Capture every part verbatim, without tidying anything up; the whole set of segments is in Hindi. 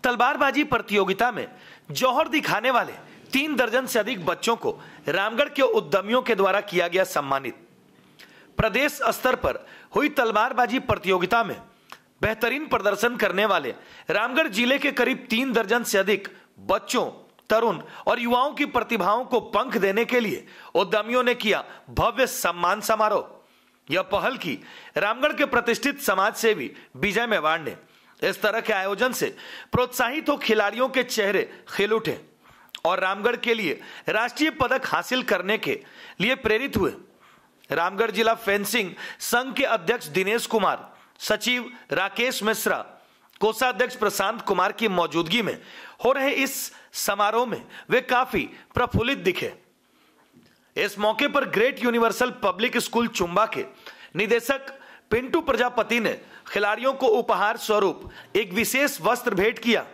तलवारबाजी प्रतियोगिता में जौहर दिखाने वाले तीन दर्जन से अधिक बच्चों को रामगढ़ के उद्यमियों के द्वारा किया गया सम्मानित। प्रदेश स्तर पर हुई तलवारबाजी प्रतियोगिता में बेहतरीन प्रदर्शन करने वाले रामगढ़ जिले के करीब तीन दर्जन से अधिक बच्चों, तरुण और युवाओं की प्रतिभाओं को पंख देने के लिए उद्यमियों ने किया भव्य सम्मान समारोह। यह पहल की रामगढ़ के प्रतिष्ठित समाज सेवी विजय मेवाड़ ने। इस तरह के आयोजन से प्रोत्साहित हो खिलाड़ियों के चेहरे खिल उठे और रामगढ़ के लिए राष्ट्रीय पदक हासिल करने के लिए प्रेरित हुए। रामगढ़ जिला फेंसिंग संघ के अध्यक्ष दिनेश कुमार, सचिव राकेश मिश्रा, कोषाध्यक्ष प्रशांत कुमार की मौजूदगी में हो रहे इस समारोह में वे काफी प्रफुल्लित दिखे। इस मौके पर great universal public school Chumba के निदेशक पिंटू प्रजापति ने खिलाड़ियों को उपहार स्वरूप एक विशेष वस्त्र भेंट किया।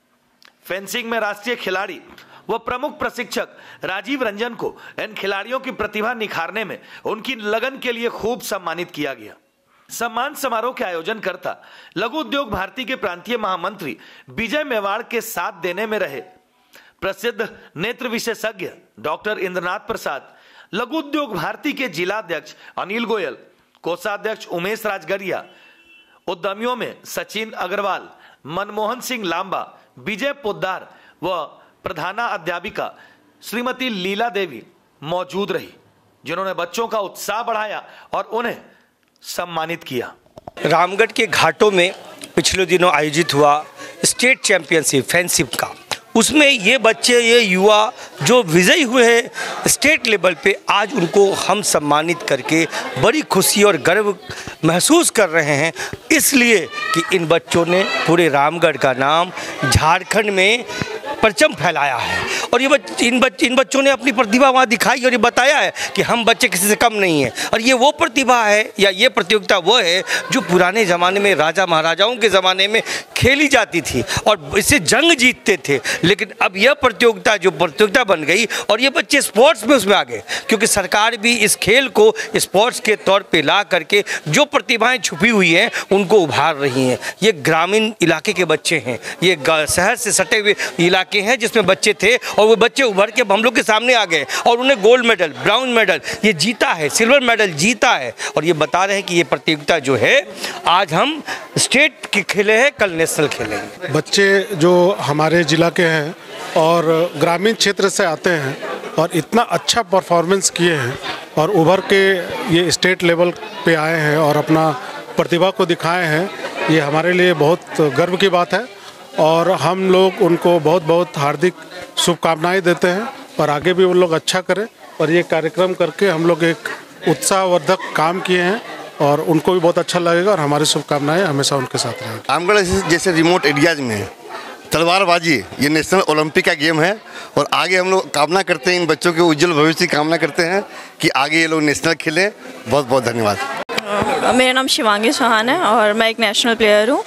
फेंसिंग में राष्ट्रीय खिलाड़ी व प्रमुख प्रशिक्षक राजीव रंजन को इन खिलाड़ियों की प्रतिभा निखारने में उनकी लगन के लिए खूब सम्मानित किया गया। सम्मान समारोह के आयोजन करता लघु उद्योग भारती के प्रांतीय महामंत्री विजय मेवाड़ के साथ देने में रहे प्रसिद्ध नेत्र विशेषज्ञ डॉक्टर इंद्रनाथ प्रसाद, लघु उद्योग भारती के जिला अध्यक्ष अनिल गोयल, कोषाध्यक्ष उमेश राजगरिया, उद्यमियों में सचिन अग्रवाल, मनमोहन सिंह लांबा, विजय पोद्दार व प्रधाना अध्यापिका श्रीमती लीला देवी मौजूद रही, जिन्होंने बच्चों का उत्साह बढ़ाया और उन्हें सम्मानित किया। रामगढ़ के घाटों में पिछले दिनों आयोजित हुआ स्टेट चैंपियनशिप फेंसिंग का, उसमें ये बच्चे, ये युवा जो विजयी हुए हैं स्टेट लेवल पे, आज उनको हम सम्मानित करके बड़ी खुशी और गर्व महसूस कर रहे हैं, इसलिए कि इन बच्चों ने पूरे रामगढ़ का नाम झारखंड में परचम फैलाया है। और ये बच्चे इन बच्चे इन बच्चों ने अपनी प्रतिभा वहाँ दिखाई और ये बताया है कि हम बच्चे किसी से कम नहीं हैं। और ये वो प्रतिभा है या ये प्रतियोगिता वो है जो पुराने ज़माने में राजा महाराजाओं के ज़माने में खेली जाती थी और इससे जंग जीतते थे। लेकिन अब यह प्रतियोगिता जो प्रतियोगिता बन गई और ये बच्चे स्पोर्ट्स में उसमें आ गए, क्योंकि सरकार भी इस खेल को स्पोर्ट्स के तौर पर ला करके जो प्रतिभाएँ छुपी हुई हैं उनको उभार रही हैं। ये ग्रामीण इलाके के बच्चे हैं, ये शहर से सटे हुए इलाके हैं जिसमें बच्चे थे और वो बच्चे उभर के हम लोग के सामने आ गए और उन्हें गोल्ड मेडल, ब्राउन मेडल ये जीता है, सिल्वर मेडल जीता है। और ये बता रहे हैं कि ये प्रतियोगिता जो है आज हम स्टेट के खेले हैं, कल नेशनल खेलेंगे। बच्चे जो हमारे जिला के हैं और ग्रामीण क्षेत्र से आते हैं और इतना अच्छा परफॉर्मेंस किए हैं और उभर के ये स्टेट लेवल पे आए हैं और अपना प्रतिभा को दिखाए हैं, ये हमारे लिए बहुत गर्व की बात है। और हम लोग उनको बहुत बहुत हार्दिक शुभकामनाएं देते हैं और आगे भी वो लोग अच्छा करें। और ये कार्यक्रम करके हम लोग एक उत्साहवर्धक काम किए हैं और उनको भी बहुत अच्छा लगेगा और हमारी शुभकामनाएं हमेशा उनके साथ रहेंगी। रामगढ़ जैसे रिमोट एरियाज में तलवारबाजी ये नेशनल ओलंपिक का गेम है और आगे हम लोग कामना करते हैं, इन बच्चों के उज्जवल भविष्य की कामना करते हैं कि आगे ये लोग नेशनल खेलें। बहुत बहुत धन्यवाद। मेरा नाम शिवांगी चौहान है और मैं एक नेशनल प्लेयर हूँ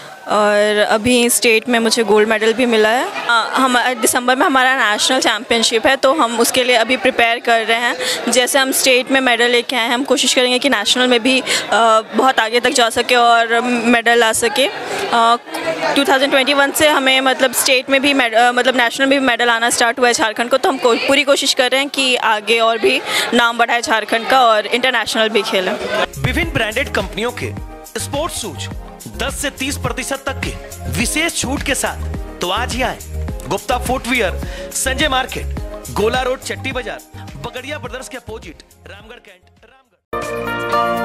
और अभी स्टेट में मुझे गोल्ड मेडल भी मिला है। हम दिसंबर में हमारा नेशनल चैम्पियनशिप है तो हम उसके लिए अभी प्रिपेयर कर रहे हैं। जैसे हम स्टेट में मेडल लेके आए हैं, हम कोशिश करेंगे कि नेशनल में भी बहुत आगे तक जा सके और मेडल ला सके। टू थाउजेंड ट्वेंटी वन से हमें मतलब स्टेट में भी मतलब नेशनल में भी मेडल आना स्टार्ट हुआ है झारखंड को, तो हम पूरी कोशिश कर रहे हैं कि आगे और भी नाम बढ़ाए झारखंड का और इंटरनेशनल भी खेलें। विभिन्न ब्रांडेड कंपनियों के स्पोर्ट्स शूज दस से तीस प्रतिशत तक के विशेष छूट के साथ तो आज ही आए Gupta footwear, Sanjay market, Gola road, Chatti Bazar, Bagaria brothers के अपोजिट, रामगढ़ कैंट, रामगढ़।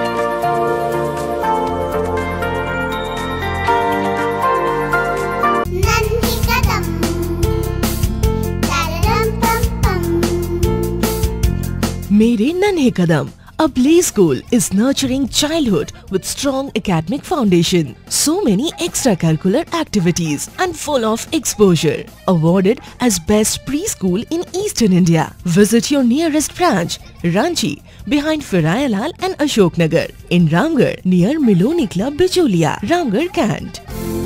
मेरे नन्हे कदम, a play school is nurturing childhood with strong academic foundation. So many extracurricular activities and full of exposure. Awarded as best preschool in Eastern India. Visit your nearest branch, Ranchi, behind Firayalal and Ashok Nagar. In Ramgarh, near Miloni Club, Bicholia, Ramgarh, Kant.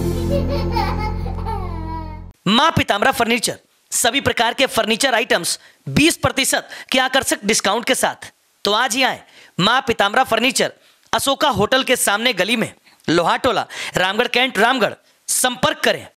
माँ पीताम्बरा फर्नीचर, सभी प्रकार के फर्नीचर आइटम्स बीस प्रतिशत के आकर्षक डिस्काउंट के साथ तो आज ही आए माँ पीताम्बरा फर्नीचर, अशोका होटल के सामने गली में, लोहाटोला, रामगढ़ कैंट, रामगढ़। संपर्क करें